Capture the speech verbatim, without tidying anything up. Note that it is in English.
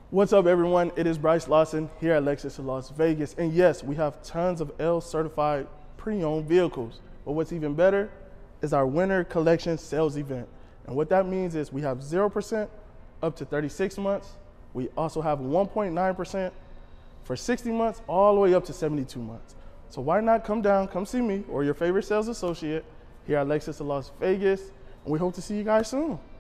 What's up, everyone? It is Bryce Lawson here at Lexus in Las Vegas. And yes, we have tons of L certified pre-owned vehicles. But what's even better is our winter collection sales event. And what that means is we have zero percent up to thirty-six months. We also have one point nine percent for sixty months, all the way up to seventy-two months. So why not come down, come see me or your favorite sales associate here at Lexus in Las Vegas. And we hope to see you guys soon.